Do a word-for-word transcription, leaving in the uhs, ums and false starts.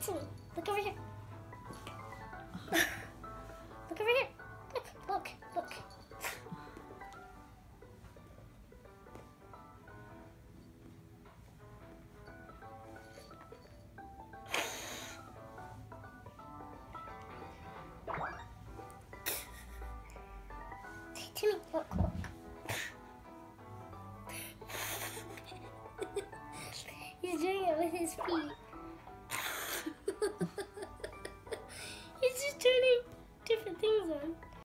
Timmy, look over here. Look over here. Look, look, look. Timmy, look, look. He's doing it with his feet.